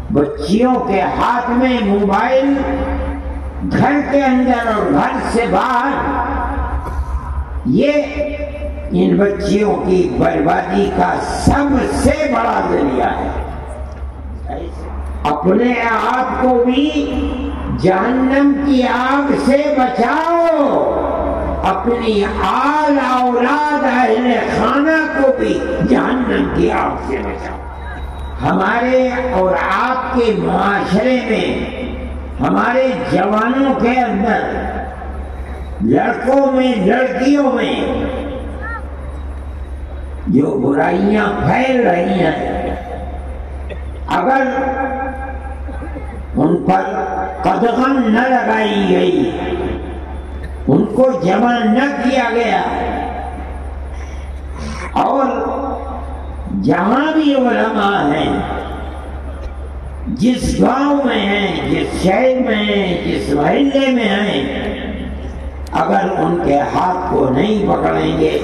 بچیوں کے ہاتھ میں موبائل، گھر کے اندر اور گھر سے باہر، یہ ان بچیوں کی بربادی کا سب سے بڑا ذریعہ ہے۔ اپنے آپ کو بھی جہنم کی آگ سے بچاؤ، اپنی آل اولاد اہل خانہ کو بھی جہنم کی آگ سے بچاؤ۔ ہمارے اور آپ کے معاشرے میں، ہمارے جوانوں کے اندر، لڑکوں میں، لڑکیوں میں جو برائیاں پھیل رہی ہیں، اگر ان پر قدغن نہ لگائی گئی، ان کو جمع نہ کیا گیا، اور جہاں بھی علماء ہیں، جس گاؤں میں ہیں، جس شہر میں ہیں، جس محلے میں ہیں، اگر ان کے ہاتھ کو نہیں پکڑیں گے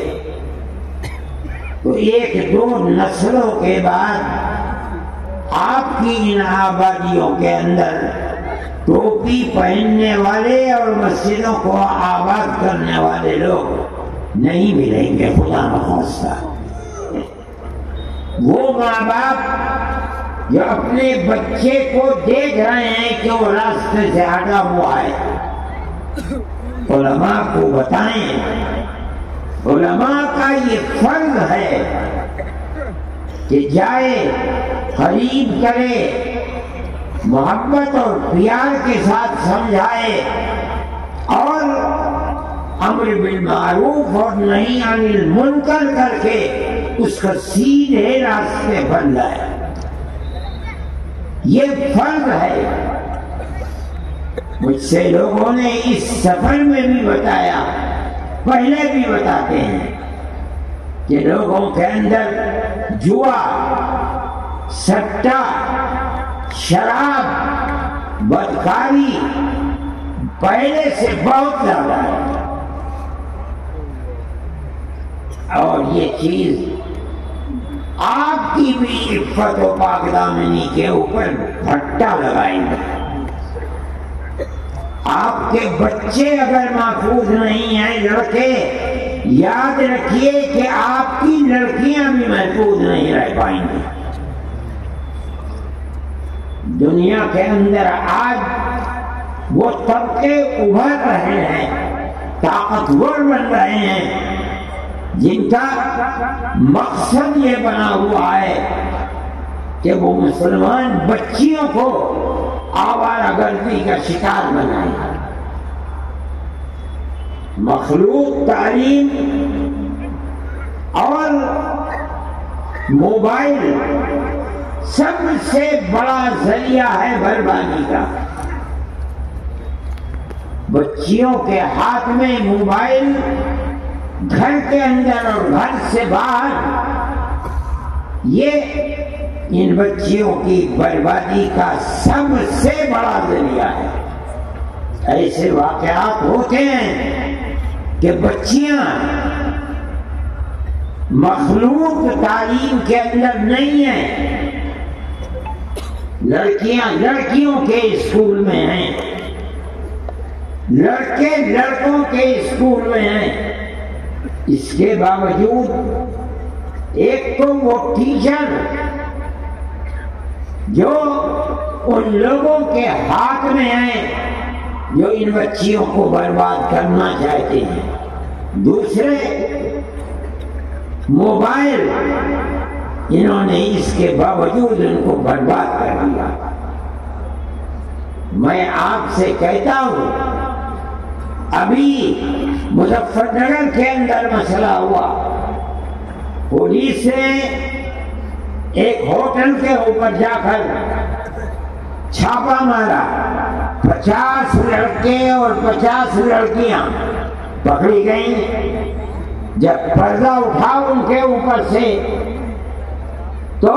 تو ایک دو نسلوں کے بعد آپ کی ان آبادیوں کے اندر ٹوپی پہننے والے اور مسجدوں کو آباد کرنے والے لوگ نہیں ملیں گے، خدا نخواستہ۔ وہ ماں باپ جو اپنے بچے کو دیکھ رہے ہیں کہ وہ راستے سے ہٹا ہوا ہے، علماء کو بتائیں، علماء کا یہ فرض ہے کہ جائے، قریب کرے، محبت اور پیار کے ساتھ سمجھائے، اور امر بالمعروف اور نہی عن المنکر کر کے اس کا سیدھے راستے پر لائے۔ یہ فرض ہے۔ مجھ سے لوگوں نے اس سفر میں بھی بتایا، پہلے بھی بتاتے ہیں کہ لوگوں کے اندر جوا، سٹا، شراب، بدکاری پہلے سے بہت زیادہ ہے، اور یہ چیز آپ کی بھی عفت و پاک دامنی کے اوپر بھٹا لگائیں گے۔ آپ کے بچے اگر محفوظ نہیں ہیں، لڑکے، یاد رکھیے کہ آپ کی لڑکیاں بھی محفوظ نہیں رہ پائیں گی۔ دنیا کے اندر آج وہ طبقے ابھر رہے ہیں، طاقتور بن رہے ہیں، جن کا مقصد یہ بنا ہوا ہے کہ وہ مسلمان بچیوں کو آوارہ گردی کا شکار بنائیں۔ مخلوق تعلیم اور موبائل سب سے بڑا ذریعہ ہے بربادی کا۔ بچیوں کے ہاتھ میں موبائل، گھر کے اندر اور گھر سے باہر، یہ ان بچیوں کی بربادی کا سب سے بڑا ذریعہ ہے۔ ایسے واقعات ہوتے ہیں کہ بچیاں مخلوق تعلیم کے اندر نہیں ہیں، لڑکیاں لڑکیوں کے اسکول میں ہیں، لڑکے لڑکوں کے اسکول میں ہیں۔ اس کے باوجود ایک تو وہ ٹیچر جو ان لوگوں کے ہاتھ میں ہیں جو ان بچیوں کو برباد کرنا چاہتے ہیں، دوسرے موبائل، انہوں نے اس کے باوجود ان کو برباد کر دیا۔ میں آپ سے کہتا ہوں، ابھی مظفر نگر کے اندر مسئلہ ہوا، پولیس نے ایک ہوٹل کے اوپر جا کر چھاپا مارا، 50 لڑکے اور 50 لڑکیاں پکڑی گئیں۔ جب پردہ اٹھا ان کے اوپر سے تو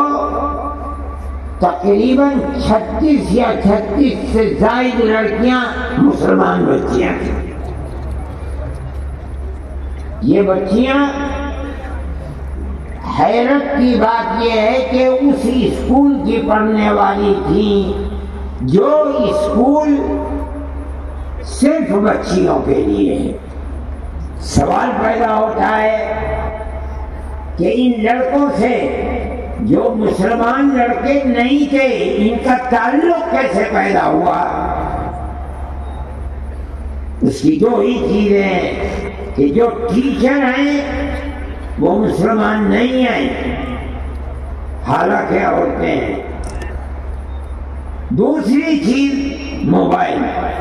تقریباً 36 یا 36 سے زائد لڑکیاں مسلمان بچیاں تھیں۔ یہ بچیاں حیرت کی بات یہ ہے کہ اس اسکول کی پڑھنے والی تھی جو اسکول صرف بچیوں کے لیے ہے۔ سوال پیدا ہوتا ہے کہ ان لڑکوں سے جو مسلمان لڑکے نہیں تھے ان کا تعلق کیسے پیدا ہوا؟ اس کی دو ہی چیزیں کہ جو ٹیچر ہیں وہ مسلمان نہیں ہیں، حالانکہ عورتیں ہیں۔ دوسری چیز موبائل،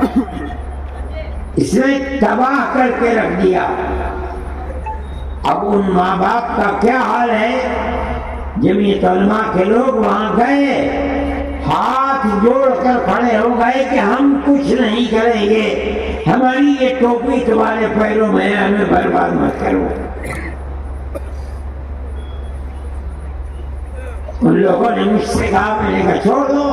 اس نے تباہ کر کے رکھ دیا۔ اب ان ماں باپ کا کیا حال ہے؟ جمعیت علماء کے لوگ وہاں گئے، ہاتھ جوڑ کر کھڑے ہو گئے کہ ہم کچھ نہیں کریں گے، ہماری یہ ٹوپی تمہارے پیروں میں ہے، ہمیں برباد مت کرو۔ ان لوگوں نے مجھ سے کہا، میں نے کہا چھوڑ دو۔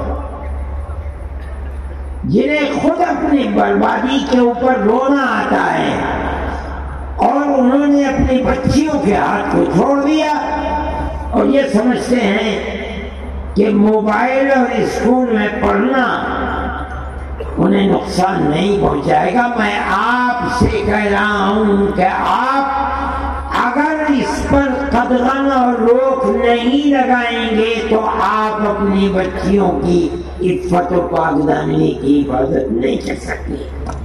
جنہیں خود اپنی بربادی کے اوپر رونا آتا ہے اور انہوں نے اپنی بچیوں کے ہاتھ کو چھوڑ دیا اور یہ سمجھتے ہیں کہ موبائل اور اسکول میں پڑھنا انہیں نقصان نہیں پہنچائے گا۔ میں آپ سے کہہ رہا ہوں کہ آپ اگر اس پر قدغن اور روک نہیں لگائیں گے تو آپ اپنی بچیوں کی عفت و پاک دامنی کی حفاظت نہیں کر سکتے۔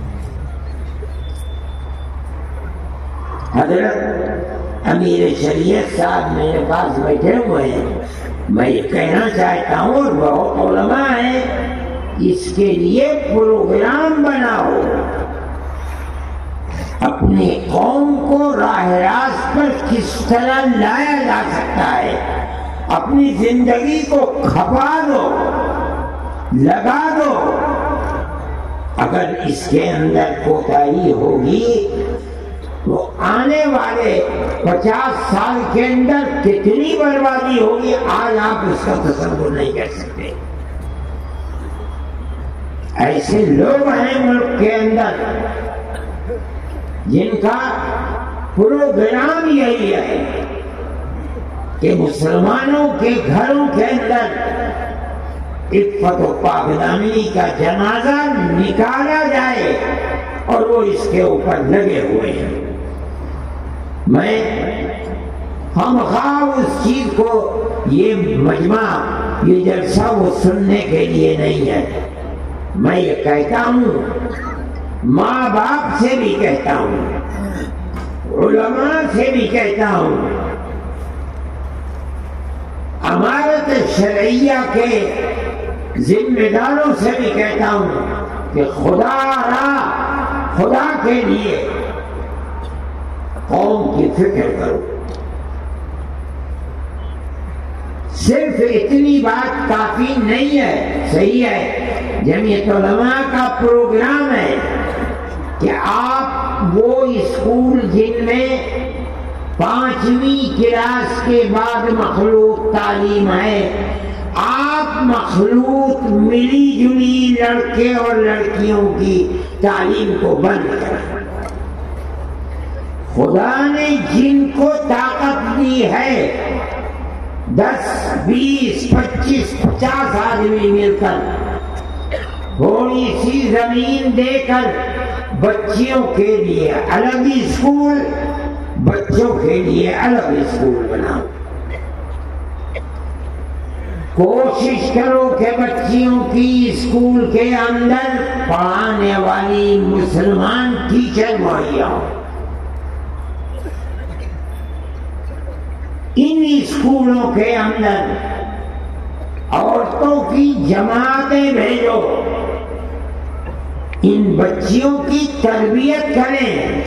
حضرت امیر شریعت صاحب میرے پاس بیٹھے ہوئے ہیں، میں یہ کہنا چاہتا ہوں اور بہت علماء ہیں، اس کے لیے پروگرام بناؤ، اپنی قوم کو راہ راست پر کس طرح لایا جا سکتا ہے، اپنی زندگی کو کھپا دو، لگا دو۔ اگر اس کے اندر کوتاہی ہوگی تو آنے والے 50 سال کے اندر کتنی بربادی ہوگی آج آپ اس کا تصور نہیں کر سکتے۔ ایسے لوگ ہیں ملک کے اندر جن کا پروگرام یہی ہے کہ مسلمانوں کے گھروں کے اندر عفت و پاک دامنی کا جنازہ نکالا جائے اور وہ اس کے اوپر لگے ہوئے ہیں۔ میں خواہ اس چیز کو، یہ مجمع یہ جلسہ وہ سننے کے لیے نہیں ہے، میں یہ کہتا ہوں، ماں باپ سے بھی کہتا ہوں، علماء سے بھی کہتا ہوں، امارت شرعیہ کے ذمہ داروں سے بھی کہتا ہوں کہ خدا کے لیے قوم کی فکر کرو۔ صرف اتنی بات کافی نہیں ہے، صحیح ہے، جمعیت علماء کا پروگرام ہے کہ آپ وہ اسکول جن میں 5ویں کلاس کے بعد مخلوط تعلیم ہے، آپ مخلوط ملی جلی لڑکے اور لڑکیوں کی تعلیم کو بند کریں۔ خدا نے جن کو طاقت دی ہے 10 20 25 50 آدمی مل کر تھوڑی سی زمین دے کر بچیوں کے لیے الگ اسکول، بچوں کے لیے الگ اسکول بناؤ۔ کوشش کرو کہ بچیوں کی اسکول کے اندر پڑھانے والی مسلمان ٹیچر مہیا ہو۔ ان اسکولوں کے اندر عورتوں کی جماعتیں بھیجو، ان بچیوں کی تربیت کریں،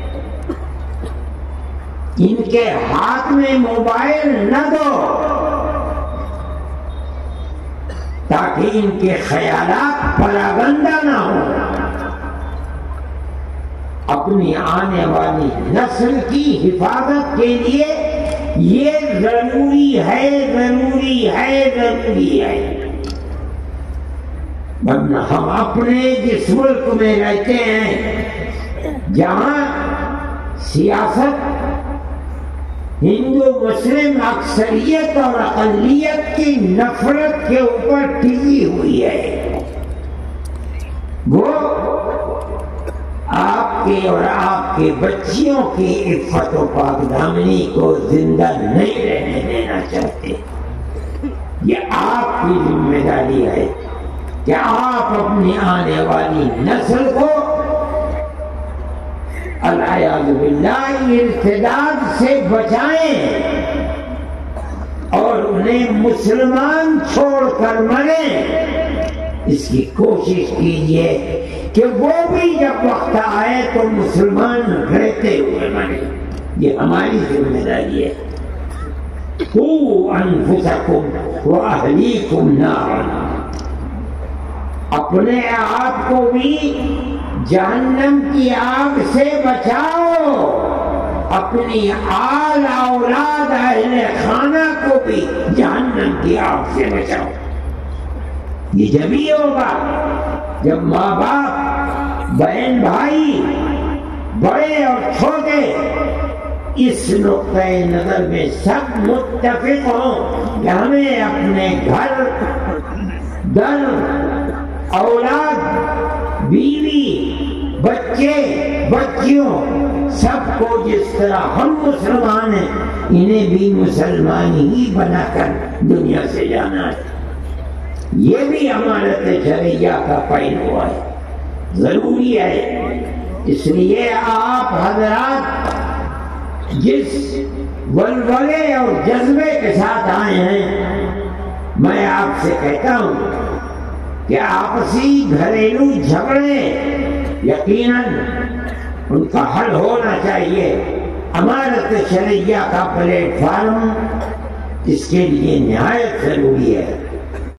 ان کے ہاتھ میں موبائل نہ دو تاکہ ان کے خیالات پراگندہ نہ ہوں۔ اپنی آنے والی نسل کی حفاظت کے لیے یہ ضروری ہے، ضروری ہے، ضروری ہے۔ ورنہ ہم اپنے جس ملک میں رہتے ہیں جہاں سیاست ہندو مسلم اکثریت اور اقلیت کی نفرت کے اوپر ٹکی ہوئی ہے، وہ آپ کے اور آپ کے بچیوں کی عفت و پاک دامنی کو زندہ نہیں رہنے دینا چاہتے۔ یہ آپ کی ذمہ داری ہے کہ آپ اپنی آنے والی نسل کو العیاذ باللہ ارتداد سے بچائیں اور انہیں مسلمان چھوڑ کر مریں۔ اس کی کوشش کیجئے کہ وہ بھی جب وقت آئے تو مسلمان رہتے ہوئے مرے۔ یہ ہماری ذمہ داری ہے۔ قوا انفسکم واہلیکم نارا، اپنے آپ کو بھی جہنم کی آگ سے بچاؤ، اپنی آل اولاد اہل خانہ کو بھی جہنم کی آگ سے بچاؤ۔ یہ جبھی ہوگا جب ماں باپ، بہن بھائی، بڑے اور چھوٹے اس نقطۂ نظر میں سب متفق ہوں کہ ہمیں اپنے گھر، در، اولاد، بیوی، بچے، بچیوں سب کو جس طرح ہم مسلمان ہیں انہیں بھی مسلمان ہی بنا کر دنیا سے جانا ہے۔ یہ بھی امانت شرعیہ کا پہلو ہے، ضروری ہے۔ اس لیے آپ حضرات جس ولولے اور جذبے کے ساتھ آئے ہیں، میں آپ سے کہتا ہوں کہ آپسی گھریلو جھگڑے یقیناً ان کا حل ہونا چاہیے۔ امانت شرعیہ کا پلیٹ فارم اس کے لیے نہایت ضروری ہے۔